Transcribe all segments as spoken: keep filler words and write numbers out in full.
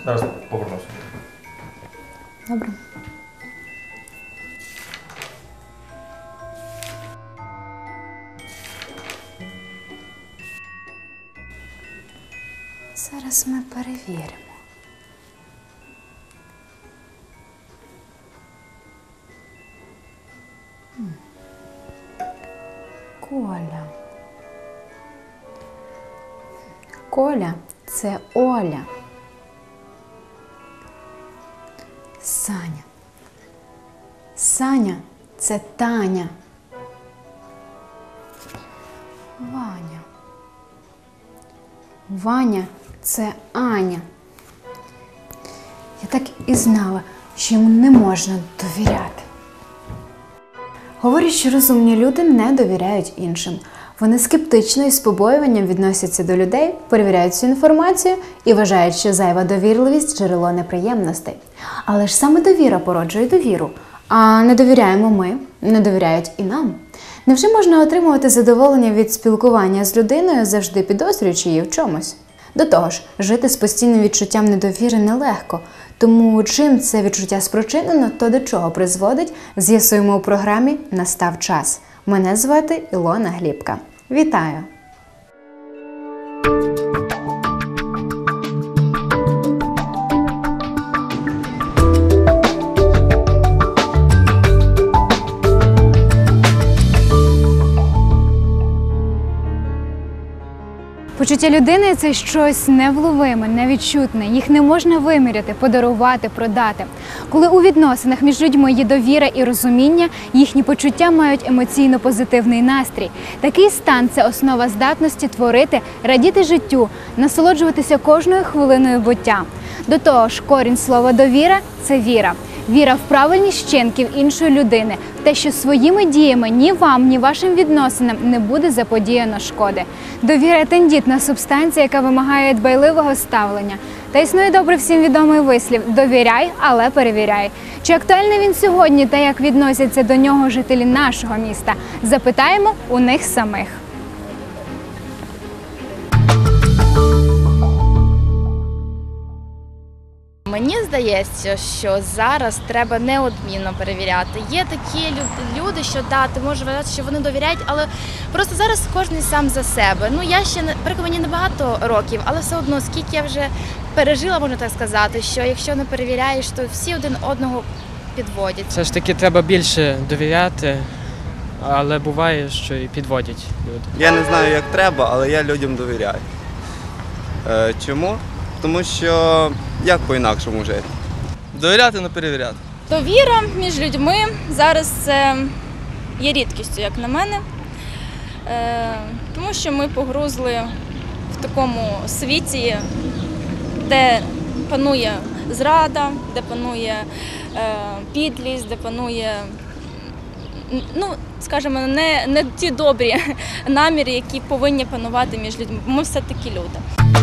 Зараз повернуся. Добре. Зараз ми перевіримо. Коля. Коля – це Оля. Саня. Саня – це Таня. Ваня. Ваня – це Аня. Я так і знала, що йому не можна довіряти. Говорять, що розумні люди не довіряють іншим. Вони скептично і з побоюванням відносяться до людей, перевіряють цю інформацію і вважають, що зайва довірливість – джерело неприємностей. Але ж саме довіра породжує довіру. А не довіряємо ми, не довіряють і нам. Невже можна отримувати задоволення від спілкування з людиною, завжди підозрюючи її в чомусь? До того ж, жити з постійним відчуттям недовіри нелегко. Тому чим це відчуття спричинено, то до чого призводить, з'ясуємо у програмі «Настав час». Мене звати Ілона Глібка. Вітаю! Почуття людини – це щось невловиме, невідчутне. Їх не можна виміряти, подарувати, продати. Коли у відносинах між людьми є довіра і розуміння, їхні почуття мають емоційно-позитивний настрій. Такий стан – це основа здатності творити, радіти життю, насолоджуватися кожною хвилиною буття. До того ж, корінь слова «довіра» – це віра. Віра в правильність вчинків іншої людини, в те, що своїми діями ні вам, ні вашим відносинам не буде заподіяно шкоди. Довіра – тендітна субстанція, яка вимагає дбайливого ставлення. Та існує добре всім відомий вислів «довіряй, але перевіряй». Чи актуальний він сьогодні та як відносяться до нього жителі нашого міста? Запитаємо у них самих. Мені здається, що зараз треба неодмінно перевіряти. Є такі люди, що да, ти можеш вважати, що вони довіряють, але просто зараз кожен сам за себе. Ну, я ще, наприклад, мені небагато років, але все одно, скільки я вже пережила, можна так сказати, що якщо не перевіряєш, то всі один одного підводять. Все ж таки треба більше довіряти, але буває, що і підводять люди. Я не знаю, як треба, але я людям довіряю. Е, чому? Тому що як по-інакшому жити? Довіряти, не перевіряти. Довіра між людьми зараз це є рідкістю, як на мене. Е, тому що ми погрузли в такому світі, де панує зрада, де панує е, підлість, де панує, ну, скажімо, не, не ті добрі наміри, які повинні панувати між людьми. Ми все-таки люди.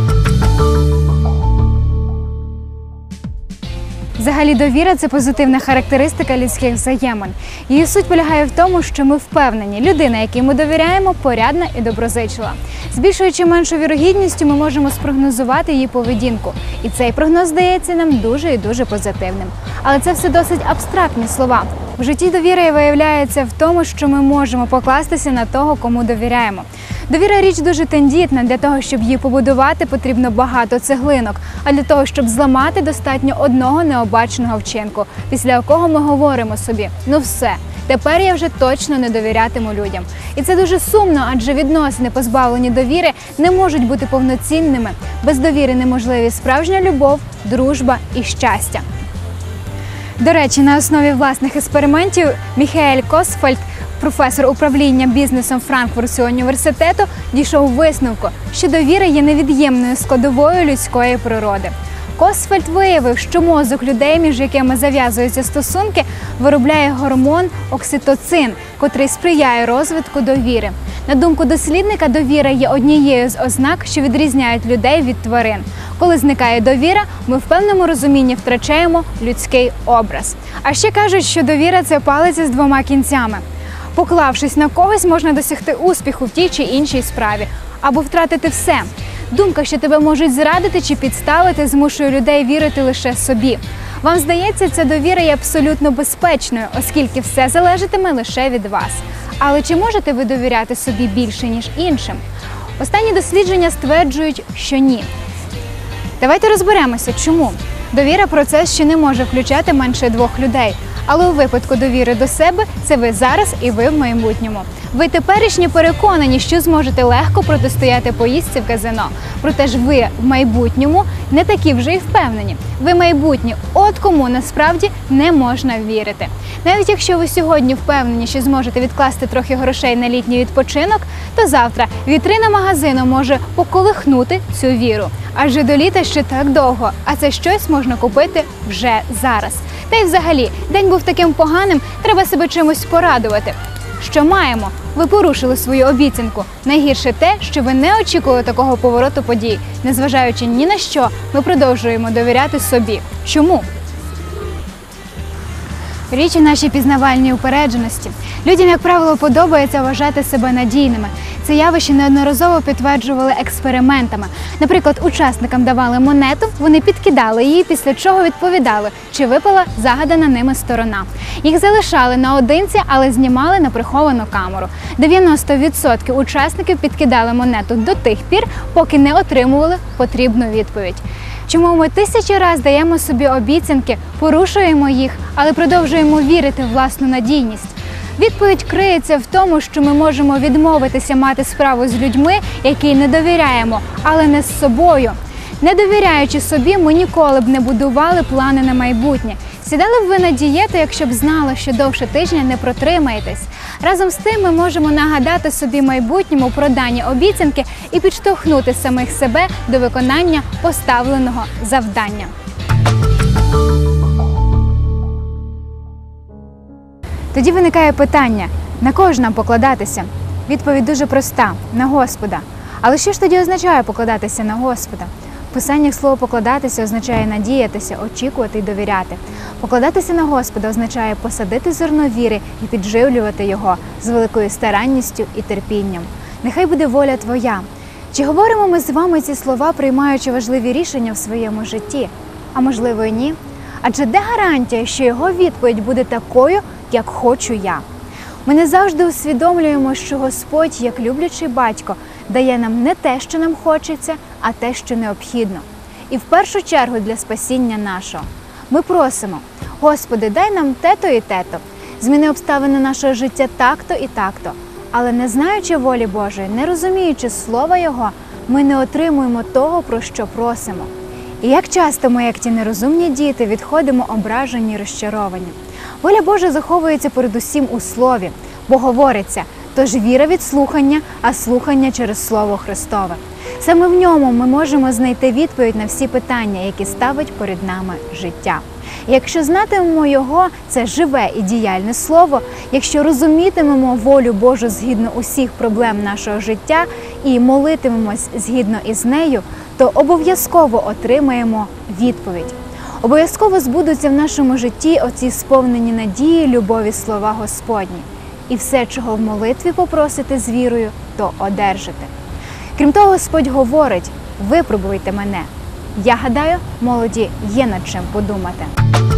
Взагалі, довіра – це позитивна характеристика людських взаємин. Її суть полягає в тому, що ми впевнені, людина, якій ми довіряємо, порядна і доброзичлива. З більшою чи меншою вірогідністю ми можемо спрогнозувати її поведінку. І цей прогноз здається нам дуже і дуже позитивним. Але це все досить абстрактні слова. В житті довіра виявляється в тому, що ми можемо покластися на того, кому довіряємо. Довіра – річ дуже тендітна. Для того, щоб її побудувати, потрібно багато цеглинок. А для того, щоб зламати, достатньо одного необаченого вчинку, після якого ми говоримо собі «ну все, тепер я вже точно не довірятиму людям». І це дуже сумно, адже відносини, позбавлені довіри, не можуть бути повноцінними. Без довіри неможливі справжня любов, дружба і щастя. До речі, на основі власних експериментів Міхаель Косфельд, професор управління бізнесом Франкфуртського університету, дійшов висновку, що довіра є невід'ємною складовою людської природи. Косфельд виявив, що мозок людей, між якими зав'язуються стосунки, виробляє гормон окситоцин, котрий сприяє розвитку довіри. На думку дослідника, довіра є однією з ознак, що відрізняють людей від тварин. Коли зникає довіра, ми в певному розумінні втрачаємо людський образ. А ще кажуть, що довіра – це палиця з двома кінцями. Поклавшись на когось, можна досягти успіху в тій чи іншій справі, або втратити все. Думка, що тебе можуть зрадити чи підставити, змушує людей вірити лише собі. Вам здається, ця довіра є абсолютно безпечною, оскільки все залежатиме лише від вас. Але чи можете ви довіряти собі більше, ніж іншим? Останні дослідження стверджують, що ні. Давайте розберемося, чому. Довіра – процес, що не може включати менше двох людей. Але у випадку довіри до себе – це ви зараз і ви в майбутньому. Ви теперішні переконані, що зможете легко протистояти поїздці в казино. Проте ж ви в майбутньому не такі вже й впевнені. Ви майбутні, от кому насправді не можна вірити. Навіть якщо ви сьогодні впевнені, що зможете відкласти трохи грошей на літній відпочинок, то завтра вітрина магазину може поколихнути цю віру. Адже до літа ще так довго, а це щось можна купити вже зараз. Та й взагалі, день був таким поганим, треба себе чимось порадувати. Що маємо? Ви порушили свою обіцянку. Найгірше те, що ви не очікували такого повороту подій. Незважаючи ні на що, ми продовжуємо довіряти собі. Чому? Річ у нашій пізнавальній упередженості. Людям, як правило, подобається вважати себе надійними. Це явище неодноразово підтверджували експериментами. Наприклад, учасникам давали монету, вони підкидали її, після чого відповідали, чи випала загадана ними сторона. Їх залишали наодинці, але знімали на приховану камеру. дев'яносто відсотків учасників підкидали монету до тих пір, поки не отримували потрібну відповідь. Чому ми тисячі разів даємо собі обіцянки, порушуємо їх, але продовжуємо вірити в власну надійність? Відповідь криється в тому, що ми можемо відмовитися мати справу з людьми, які не довіряємо, але не з собою. Не довіряючи собі, ми ніколи б не будували плани на майбутнє. Сідали б ви на дієту, якщо б знали, що довше тижня не протримаєтесь. Разом з тим ми можемо нагадати собі майбутньому про дані обіцянки і підштовхнути самих себе до виконання поставленого завдання. Тоді виникає питання, на кого ж нам покладатися? Відповідь дуже проста – на Господа. Але що ж тоді означає покладатися на Господа? В Писаннях слово «покладатися» означає надіятися, очікувати і довіряти. Покладатися на Господа означає посадити зерно віри і підживлювати його з великою старанністю і терпінням. Нехай буде воля Твоя. Чи говоримо ми з вами ці слова, приймаючи важливі рішення в своєму житті? А можливо і ні? Адже де гарантія, що його відповідь буде такою, як хочу я? Ми не завжди усвідомлюємо, що Господь, як люблячий батько, дає нам не те, що нам хочеться, а те, що необхідно. І в першу чергу для спасіння нашого. Ми просимо: Господи, дай нам те-то і те-то, зміни обставини нашого життя так-то і так-то. Але не знаючи волі Божої, не розуміючи слова Його, ми не отримуємо того, про що просимо. І як часто ми, як ті нерозумні діти, відходимо ображені і розчаровані. Воля Божа заховується передусім у Слові, бо говориться: тож віра від слухання, а слухання через Слово Христове. Саме в ньому ми можемо знайти відповідь на всі питання, які ставить перед нами життя. І якщо знатимемо Його, це живе і діяльне Слово, якщо розумітимемо волю Божу згідно усіх проблем нашого життя і молитимемось згідно із нею, то обов'язково отримаємо відповідь. Обов'язково збудуться в нашому житті оці сповнені надії, любові слова Господні. І все, чого в молитві попросите з вірою, то одержите. Крім того, Господь говорить: випробуйте мене. Я гадаю, молоді є над чим подумати.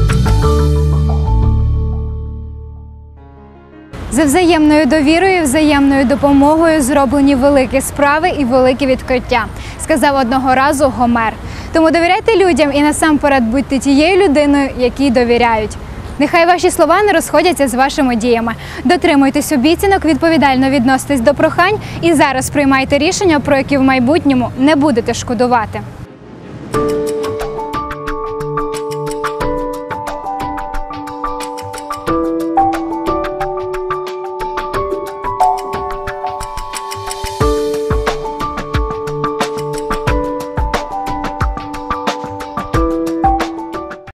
За взаємною довірою і взаємною допомогою зроблені великі справи і великі відкриття, сказав одного разу Гомер. Тому довіряйте людям і насамперед будьте тією людиною, якій довіряють. Нехай ваші слова не розходяться з вашими діями. Дотримуйтесь обіцянок, відповідально відноситесь до прохань і зараз приймайте рішення, про які в майбутньому не будете шкодувати.